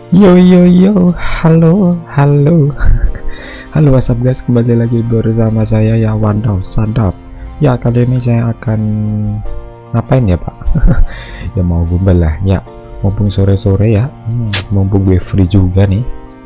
Yo yo yo, halo, halo, halo WhatsApp guys, kembali lagi bersama saya ya Wandau Sadap. Ya kali ini saya akan ngapain ya Pak? Ya mau gombal lah ya, mumpung sore-sore ya, mumpung gue free juga nih.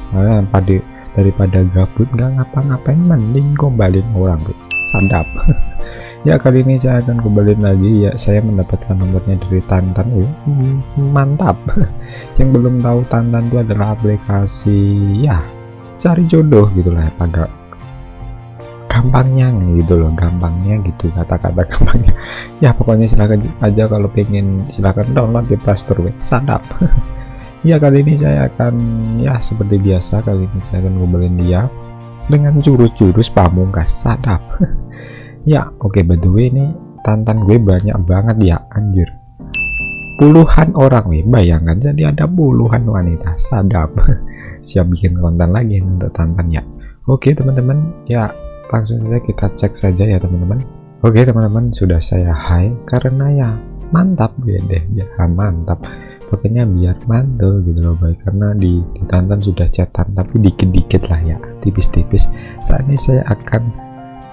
Daripada gabut nggak ngapa-ngapain, mending gombalin orang bro. Sadap. Ya kali ini saya akan kembali lagi ya, saya mendapatkan nomornya dari Tantan. Mantap. Yang belum tahu, Tantan itu adalah aplikasi ya cari jodoh gitulah, pada gampangnya gitu loh, gampangnya gitu, kata-kata gampangnya ya. Pokoknya silahkan aja kalau pengen, silahkan download di Play Store. Sadap. Ya kali ini saya akan ya seperti biasa, kali ini saya akan ngobrolin dia dengan jurus-jurus pamungkas. Sadap. Ya oke, by the way ini Tantan gue banyak banget ya, anjir, puluhan orang weh, bayangkan, jadi ada puluhan wanita. Sadap. Siap bikin konten lagi untuk Tantan ya. Oke teman-teman ya, langsung saja kita cek saja ya teman-teman. Oke teman-teman, sudah saya hai karena ya mantap ya deh ya, mantap pokoknya, biar mantul gitu loh baik, karena di Tantan sudah chatan tapi dikit-dikit lah ya, tipis-tipis. Saat ini saya akan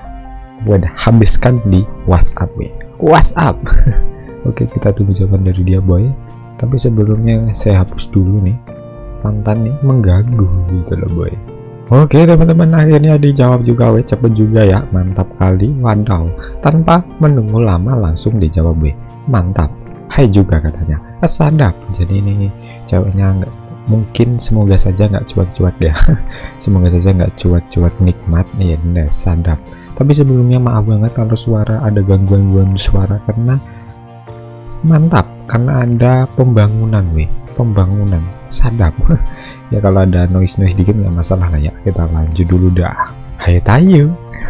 habiskan di WhatsApp ya, WhatsApp. Oke, kita tunggu jawaban dari dia boy, tapi sebelumnya saya hapus dulu nih, Tantan nih mengganggu gitu loh boy. Oke teman-teman, akhirnya dijawab juga, cepet juga ya, mantap kali. Wadaw, tanpa menunggu lama langsung dijawab weh, mantap. Hai juga katanya. Sadap. Jadi ini ceweknya nggak mungkin, semoga saja nggak cuek-cuek ya. Semoga saja nggak cuek-cuek, nikmat ya. Sadap. Tapi sebelumnya maaf banget kalau suara ada gangguan suara, karena mantap, karena ada pembangunan weh, pembangunan. Sadap. Ya kalau ada noise dikit nggak masalah lah ya. Kita lanjut dulu dah. Hai tayo.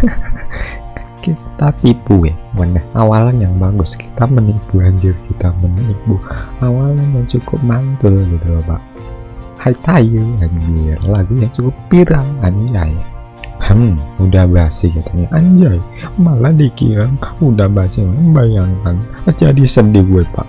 Kita tipu ya, mana awalan yang bagus, kita menipu, anjir, kita menipu awalan yang cukup mantul gitu loh Pak. Hai tayo, anjir, lagu yang cukup viral, anjay. Udah basi katanya, anjay, malah dikira udah basi. Bayangkan, jadi sedih gue Pak.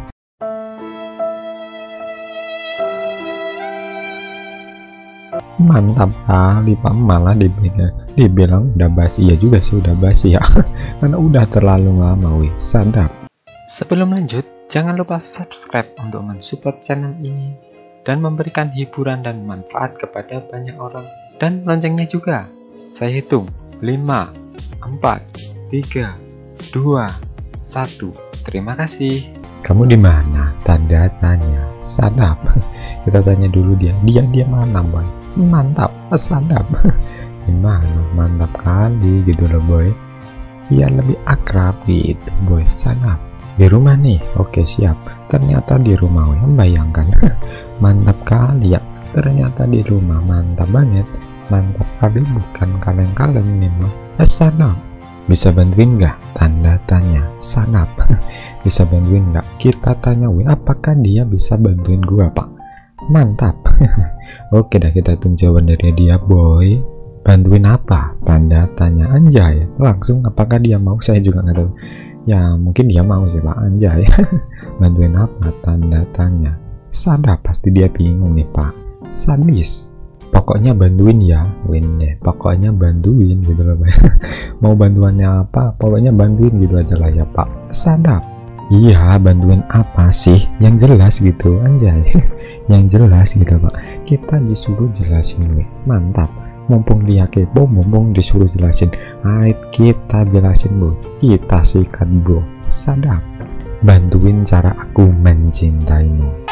Mantap kali Pak, malah dibilang udah basi. Ya juga sih udah basi ya. Karena udah terlalu lama wih. Sadap. Sebelum lanjut, jangan lupa subscribe untuk mensupport channel ini dan memberikan hiburan dan manfaat kepada banyak orang, dan loncengnya juga. Saya hitung 5, 4, 3, 2, 1. Terima kasih. Kamu di mana? Tanda tanya. Sadap. Kita tanya dulu dia mana boy? Mantap. Sadap. Gimana? Mantap kali gitu loh boy, biar lebih akrab gitu boy. Sadap. Di rumah nih. Oke siap. Ternyata di rumah weh, bayangkan. Mantap kali ya, ternyata di rumah. Mantap banget, mantap kali, bukan kaleng-kaleng memang. Sadap. Bisa bantuin nggak? Tanda tanya. Sadap. Bisa bantuin nggak? Kita tanya weh, apakah dia bisa bantuin gua Pak? Mantap. Oke dah, kita tunggu jawaban dari dia boy. Bantuin apa? Tanda tanya. Anjay, langsung apakah dia mau? Saya juga nggak tahu ya, mungkin dia mau sih Pak. Anjay. Bantuin apa? Tanda tanya. Sadap, pasti dia bingung nih Pak. Sadis. Pokoknya bantuin ya, win deh. Pokoknya bantuin gitu loh Pak. Mau bantuannya apa? Pokoknya bantuin gitu aja lah ya Pak. Sadap. Iya, bantuin apa sih? Yang jelas gitu, anjay. Yang jelas gitu Pak. Kita disuruh jelasin weh. Mantap. Mumpung dia kepo, mumpung disuruh jelasin. Ayo kita jelasin bro. Kita sikat bro. Sadap. Bantuin cara aku mencintaimu.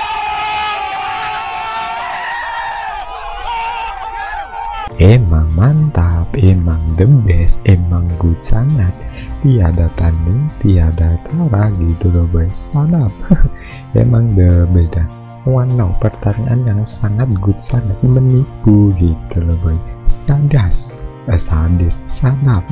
Emang mantap, emang the best, emang good sangat, tiada tanding, tiada tara gitu loh boy. Sadap. Emang the best. Wow, pertanyaan yang sangat good, sangat menipu gitu loh boy. Sadis. Sadap.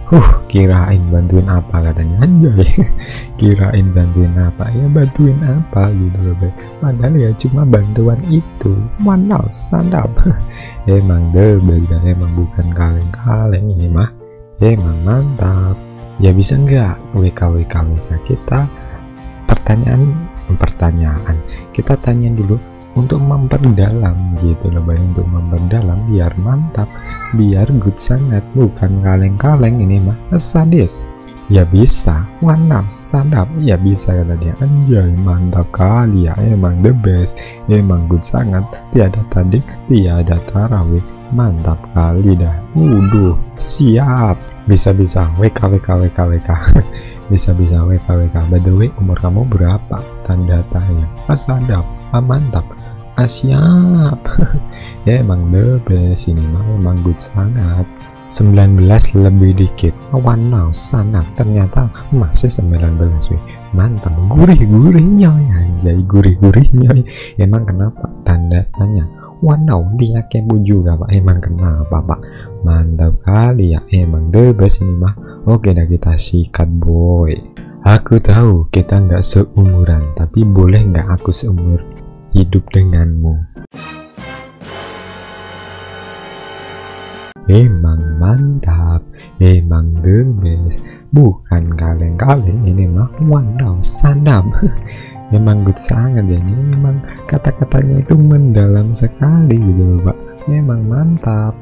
Kirain bantuin apa katanya, anjay. Kirain bantuin apa, ya bantuin apa gitu loh Bay. Padahal ya cuma bantuan itu. Wow, sadap. Emang the best, emang bukan kaleng-kaleng ini mah. Emang mantap. Ya bisa nggak WK kita pertanyaan kita tanya dulu untuk memperdalam gitu loh Bay, untuk memperdalam biar mantap, biar good sangat, bukan kaleng-kaleng ini mah sadis. Ya bisa, wow, sadap, ya bisa kata dia, anjay mantap kali ya, emang the best, emang good sangat, tiada tanding, tiada tarawih, mantap kali dah. Siap, bisa WK bisa WK. By the way, umur kamu berapa? Tanda tanya. Sadap, mantap, siap. Ya emang the best ini mah, emang good sangat. 19 lebih dikit. Wow, sangat, ternyata masih 19 weh. Mantap, gurih-gurihnya anjay, gurih-gurihnya. Emang kenapa? Tanda tanya. Wow, dia kepo juga Pak. Emang kenapa Pak? Mantap kali ya, emang the best ini mah. Oke dah, kita sikat boy. Aku tahu kita nggak seumuran, tapi boleh nggak aku seumur hidup denganmu? Emang mantap, emang the best, bukan kaleng-kaleng ini mah. Wow, sadap. Emang good sangat ya, ini emang kata-katanya itu mendalam sekali gitu loh Pak. Emang mantap.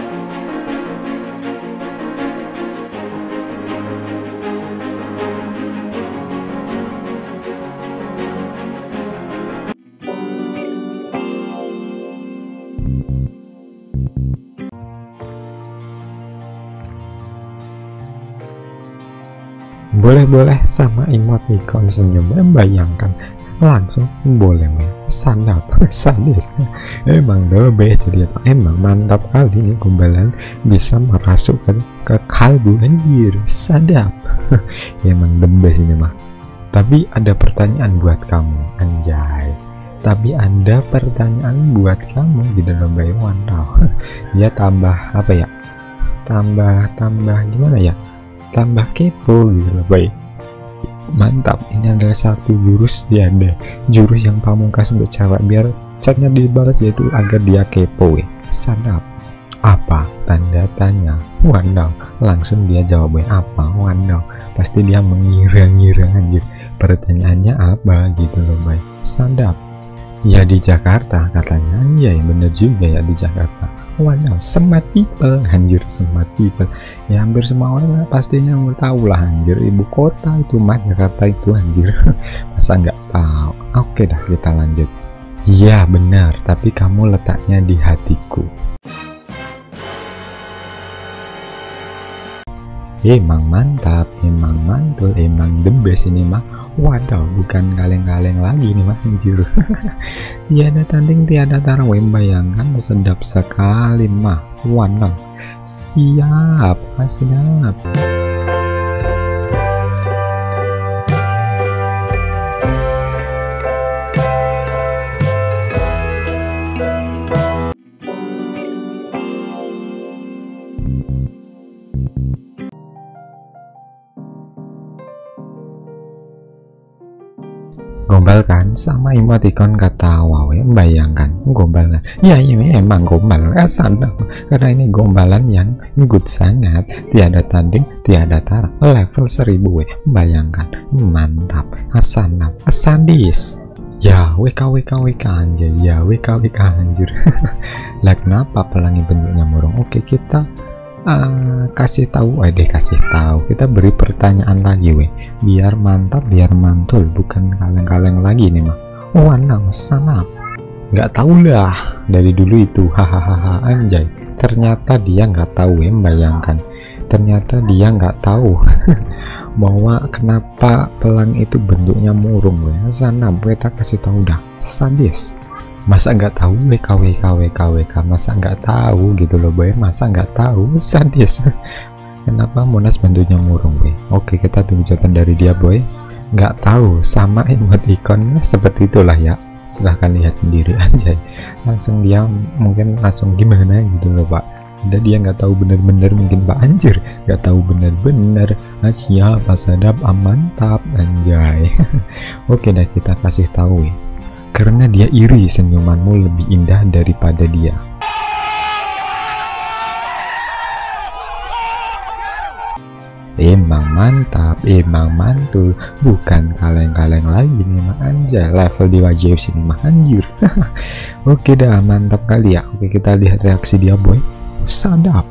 Boleh sama emoticon senyum, bayangkan langsung boleh sadap, sadis. Emang the best jadi apa, emang mantap kali ini gombalan bisa merasukkan ke kalbu, anjir sadap. Emang the best ini mah. Tapi ada pertanyaan buat kamu, anjay. Tapi ada pertanyaan buat kamu gitu loh Bay. Wow. Ya tambah apa ya, tambah gimana ya, tambah kepo gitu loh Bay. Mantap, ini adalah satu jurus ya deh, jurus yang pamungkas untuk cewek biar chatnya dibalas, yaitu agar dia kepo. Sadap. Apa? Tanda tanya. Wow, langsung dia jawab apa? Wow, pasti dia mengira-ngira anjir pertanyaannya apa gitu loh Bay. Sadap. Ya di Jakarta katanya, anjay bener juga ya di Jakarta. Wow, smart people, anjir smart people. Ya hampir semua orang pastinya mau tahu lah anjir, ibu kota itu mah Jakarta itu anjir. Masa nggak tahu? Oke dah, kita lanjut. Ya benar, tapi kamu letaknya di hatiku. Emang mantap, emang mantul, emang the best ini mah. Waduh, bukan kaleng-kaleng lagi nih mah anjir. Tiada tanding, tiada tarawih, bayangkan sedap sekali mah. Waduh, siap, sedap. Gombal kan sama emoticon kata wawe, bayangkan gombal. Ya ini emang gombal, sadap, karena ini gombalan yang good sangat, tiada tanding, tiada tara, level 1000 bayangkan, mantap, sadap, sadis. Ya WK anjir, ya WK anjir. Lah kenapa pelangi bentuknya murung? Oke, kita kasih tahu, kita beri pertanyaan lagi biar mantap, biar mantul, bukan kaleng-kaleng lagi nih mah. Wow, sanap. Nggak tahu lah dari dulu itu, hahaha anjay. Ternyata dia nggak tahu bayangkan, ternyata dia nggak tahu bahwa kenapa pelangi itu bentuknya murung sanap. Kita kasih tahu dah, sadis. Masa nggak tahu WK, masa nggak tahu gitu loh Boy, masa nggak tahu, sadis. Kenapa Monas bentuknya murung Oke, kita tunggu jawaban dari dia Boy. Nggak tahu, sama emoticon seperti itulah ya, silahkan lihat sendiri aja. Langsung dia mungkin langsung gimana gitu loh Pak, ada dia nggak tahu bener-bener, mungkin Pak Anjir nggak tahu bener-bener. Siapa Sadap, mantap anjay. Oke dah, kita kasih tahu ya, karena dia iri senyumanmu lebih indah daripada dia. Emang mantap, emang mantul, bukan kaleng-kaleng lagi nih mah anjay, level di wajib sini mah anjir. Oke dah, mantap kali ya. Oke, kita lihat reaksi dia boy. Sadap.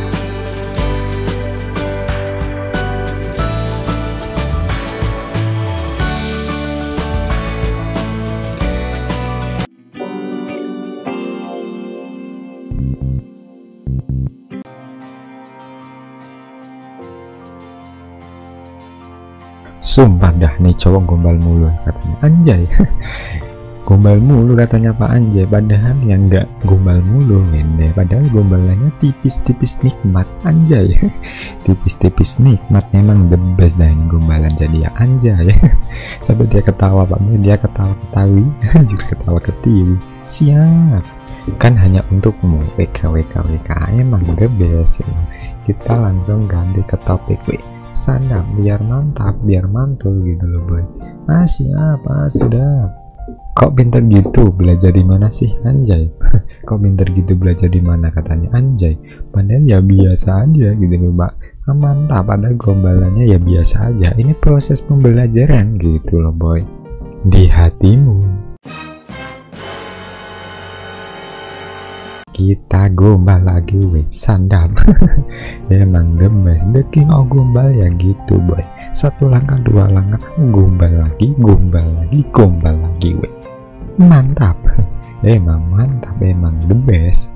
Sumpah dah nih cowok gombal mulu katanya anjay. Gombal mulu katanya Pak Anjay, padahal yang nggak gombal mulu mende, padahal gombalannya tipis-tipis nikmat anjay. Tipis-tipis nikmat, memang the best dah ini gombalan jadi ya anjay. Sampai dia ketawa Pak, dia ketawa-ketawi, anjir ketawa ketiwi. Siap, kan hanya untukmu WK emang the best ya. Kita langsung ganti ke topik Sadap, biar mantap, biar mantul gitu loh boy. Siapa sudah? Kok pinter gitu, belajar di mana sih anjay? Kok pinter gitu, belajar di mana katanya anjay? Padahal ya biasa aja gitu loh Pak. Mantap, ada gombalannya ya biasa aja. Ini proses pembelajaran gitu loh boy. Di hatimu. Kita gombal lagi Sadap. Emang the best, the king of gombal ya gitu boy. Satu langkah dua langkah gombal lagi mantap. Emang mantap, emang the best.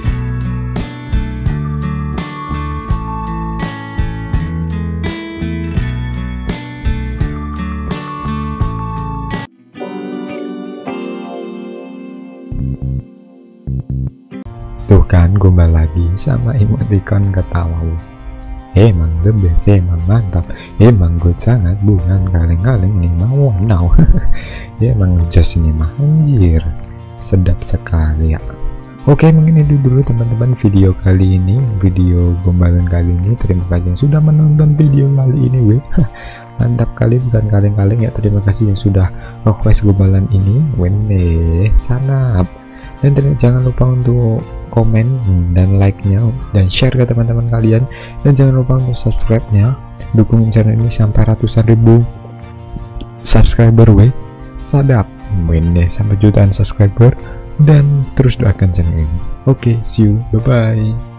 Tuh kan gombal lagi sama emoticon ketawa. Emang the best, emang mantap, emang good sangat, bukan kaleng-kaleng nih mau now. Emang just ini mah anjir, sedap sekali ya. Oke, mungkin itu dulu teman-teman video kali ini, video gombalan kali ini. Terima kasih yang sudah menonton video kali ini mantap kali, bukan kaleng-kaleng ya. Terima kasih yang sudah request gombalan ini. Wene sanap. Dan jangan lupa untuk komen dan like-nya dan share ke teman-teman kalian, dan jangan lupa untuk subscribe-nya, dukung channel ini sampai ratusan ribu subscriber Sadap sampai jutaan subscriber, dan terus doakan channel ini. Oke, see you, bye bye.